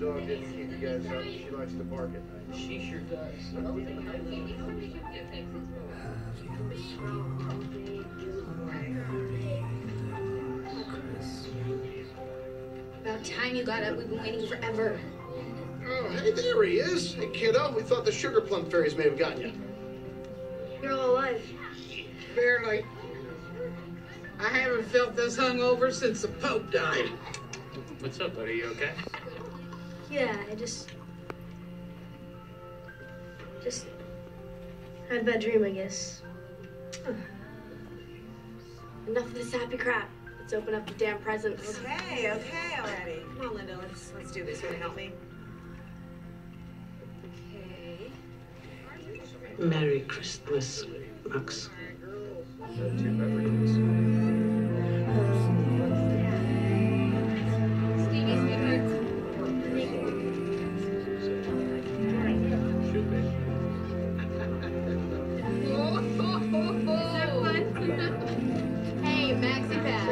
dog didn't keep you guys up. She likes to bark at night. She sure does. About time you got up. We've been waiting forever. Oh, hey, there he is. Hey, kiddo, we thought the sugar plum fairies may have gotten you. You're all alive. Barely. I haven't felt this hungover since the Pope died. What's up, buddy? You okay? Yeah, I just had a bad dream, I guess. Enough of this happy crap. Let's open up the damn presents. Okay, already. Come on, Linda, let's do this. You wanna help me? Okay. Merry Christmas, Max. Two beverages. Stevie, sweetheart. Should be. Hey, Maxi Pad.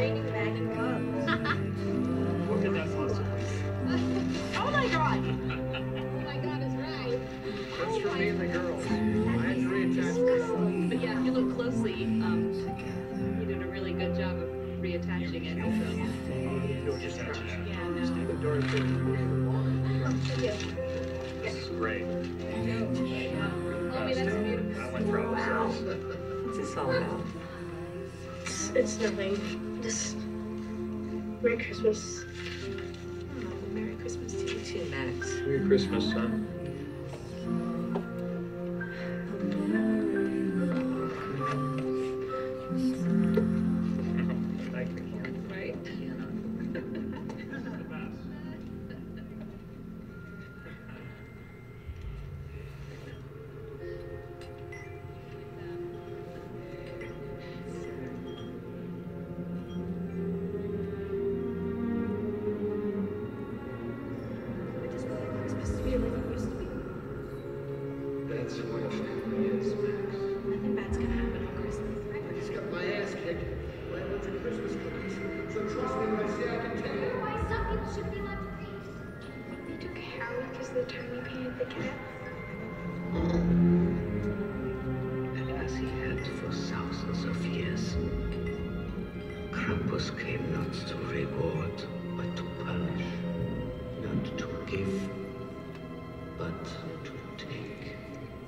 Look at that muscle. Oh my God! Oh my God, it's right. That's for me and the girls. I had to reattach. But yeah, if you look closely, you did a really good job of reattaching it. You'll just have to. Yeah, no. The darn thing. This is great. Oh, that's beautiful. I went for all this. What's this all about? It's nothing. Just Merry Christmas. Oh, Merry Christmas to you too, Max. Merry Christmas, son. Thank you. Right? Christmas to be like it used to be. That's wonderful. Yes, Max. Nothing bad's gonna happen on Christmas. He's got my ass kicked. I went to Christmas cookies. So trust me when I say I can tell you. Why some people should be allowed to read? They took Harry because of the time he painted the cat. And as he had for thousands of years, Krampus came not to reward, but to punish, not to give, but to take.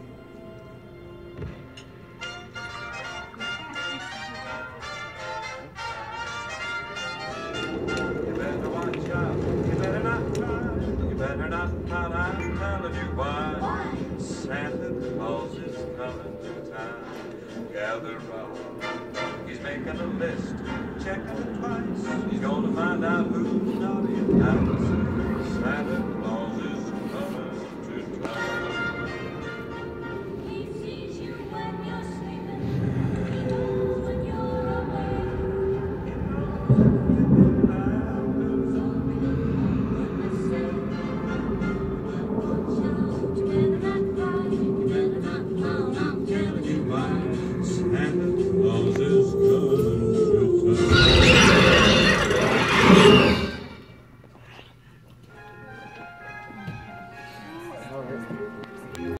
You better watch out. You better not cry. You better not pout. I'm telling you why. Santa Claus is coming to town. Gather round. He's making a list, checking it twice. He's gonna find out who's naughty and nice. Santa Claus is coming to town. He sees you when you're sleeping. He knows when you're awake. Watch out, you better not cry. You better not pout. I'm telling you why. Santa Claus is coming to town. Oh, that's beautiful.